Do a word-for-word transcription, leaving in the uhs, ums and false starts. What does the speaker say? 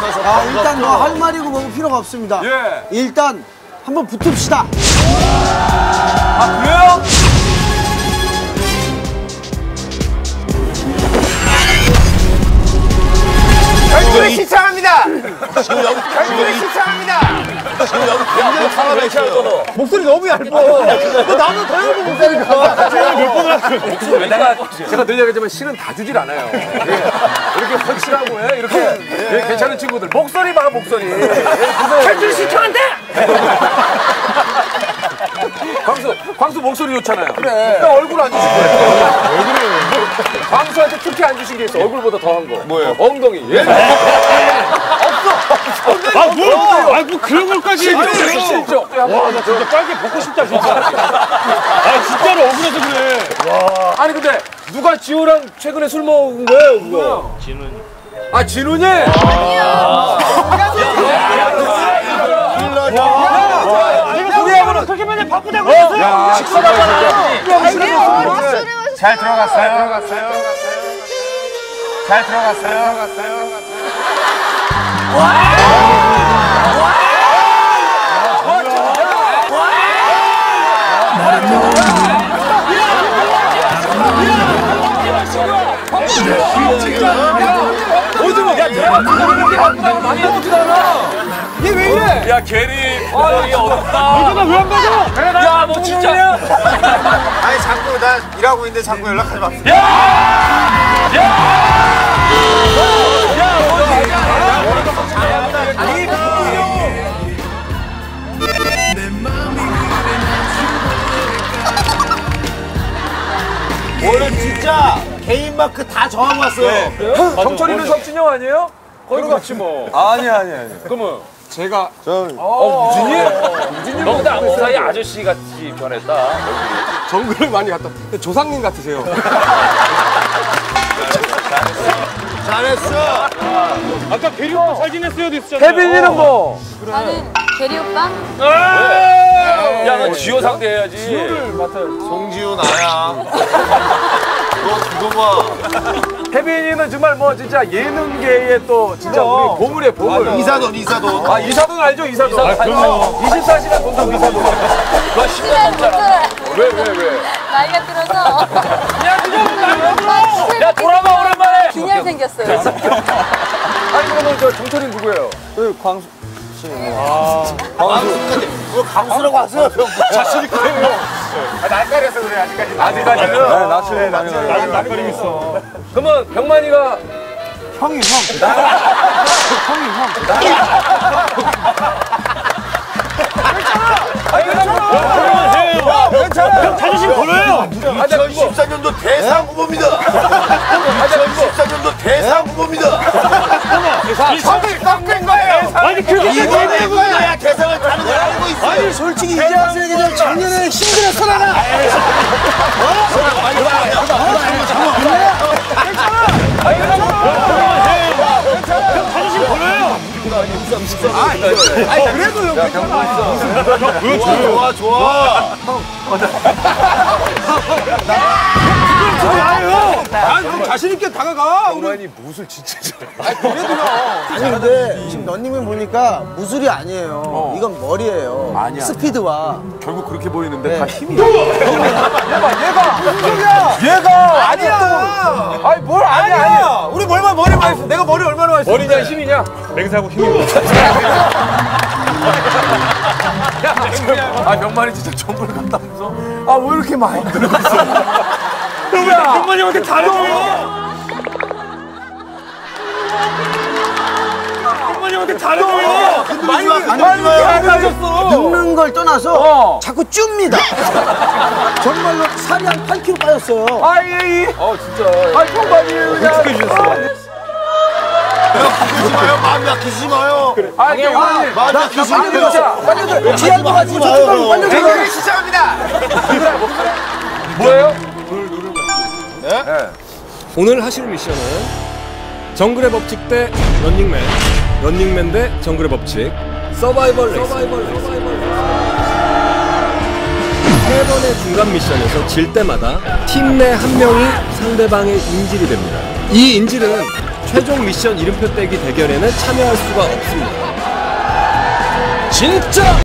아, 일단 뭐 할 말이고 뭐고 필요가 없습니다. 예. 일단 한번 붙읍시다. 아, 그래요? 결투를 시청합니다. 결투를 시청합니다. 지금 여기 굉장히 살아계셔. 목소리 너무 얇아. 나는 더 얇은 목소리가. 제가 몇 번을 목소리 내가 제가 늘 얘기하지만 실은 다 주질 않아요. 이렇게 확실하고 해. 이렇게 예, 괜찮은 친구들 목소리 봐 목소리. 결투를 시청한다. 광수, 광수 목소리 좋잖아요. 그래. 나 얼굴 안 주신 거예요. 얼굴을. 광수한테 특히 안 주신 게 있어. 얼굴보다 더 한 거. 뭐예요? 엉덩이. 예? 없어. 아, 뭐, 아, 뭐 그런 걸까지. 실적, 실적. 와, 나 진짜 빨개 벗고 싶다, 진짜. 아, 진짜로 억울해서 그래. 와. 아니, 근데 누가 지호랑 최근에 술 먹은 거예요, 그거? 진훈이. 아, 진훈이? 아니야. 우리하고는 그렇게 맨날 바쁘다고 했어. 야, 식사하잖아. 잘 들어갔어요. 들어갔어요. 잘 들어갔어요. 들어갔어요. 얘 왜 이래? 야, 게리. 아, 여기 어둡다. 너가 왜 안 가져? 야, 너 진짜. 아니 자꾸 나 일하고 있는데 자꾸 연락하지 마. 야! 야! 오늘 진짜 개인 마크 다 정하고 왔어요. 정철이는 석진영 아니에요? 거의 그렇지 뭐. 아니 아니 아니. 그러면 제가 어, 무진이? 무진이 너 근데 아무 사이 아저씨 같이 변했다. 정글을 많이 갔다. 조상님 같으세요. 잘했어. 아까 베리 오빠 잘 지냈어요? 됐잖아요. 혜빈이는 뭐? 나는 게리 오빠? 야, 너 지호 상대해야지. 지호를 맡아. 송지우 나야. 너 그거 봐. 혜빈이는 정말 뭐 진짜 예능계의 또 진짜 우리 보물이에요, 보물. 이사돈 이사돈. 아, 이사돈 알죠, 이사돈. 아, 그럼요. 이십사 시간 돈다 이사돈. 너 십 년 넘잖아. 왜, 왜, 왜? 나이가 들어서 야, 그냥 나이가 들어! 야, 돌아봐, 오랜만에! 균열 생겼어요. 아니, 그러면 저 정철이 누구예요? 그 광수 뭐 강수라고 하세요? 자신 있게 해요. 아, 낯가려서 그래 아직까지. 아직까지는? 네, 낯을 많이 나는 낯가림 있어. 그러면 병만이가 형이 형. 형이 형. 아니, 괜찮아. 괜찮아. 형 자존심 걸어요. 이천십사 년도 대상 후보입니다. 이천십사 년도 대상 후보입니다. 형이 깎인 거예요. 아니 그게 이번에 거야 대상을 타는 걸 알고 있어. 아니 솔직히 이제 학생들 작년에 힘들었어 나가. 자존심 걸어요. 아니, 그래도 형 괜찮아. 좋아 좋아. 아니, 형 자신 있게 다가가. 우리 무술 진짜 잘해. 그래도 형. 아니 근데 지금 런닝맨 보니까 무술이 아니에요. 이건 머리예요. 아니야. 스피드와. 결국 그렇게 보이는데 네. 다 힘이야. 얘가, 얘가. 무슨 소리야? 얘가. 아니야. 아니, 뭘 아니야. 아니야. 우리 얼마나 머리 많이 써. 내가 머리 얼마나 많이 써. 머리냐, 힘이냐? 맹세하고 힘이 아, 명만이 진짜 정글 갔다면서? 아, 왜 이렇게 많이 들어갔어? 누구야? 형만이 형한테 잘해줘요. 형만이 형한테 잘해줘요. 많이 많이 안 가졌어. 늙는 걸 떠나서 어. 자꾸 쭌니다. 정말로 살이 한 팔 킬로그램 빠졌어요. 아이, 어, 진짜. 아, 형만이 그냥. 어떻게 주셨어요? 아끼지 마요. 마음 아끼지 마요. 아, 형만이. 마음 아끼지 아니, 마요. 진짜. 빨리 들어. 지하도 가지 마요. 빨리 들어. 결투를 시청합니다. 뭐예요? 오늘 하실 미션은 정글의 법칙 대 런닝맨, 런닝맨 대 정글의 법칙, 서바이벌 레이스. 세 번의 중간 미션에서 질 때마다 팀 내 한 명이 상대방의 인질이 됩니다. 이 인질은 최종 미션 이름표 떼기 대결에는 참여할 수가 없습니다. 진짜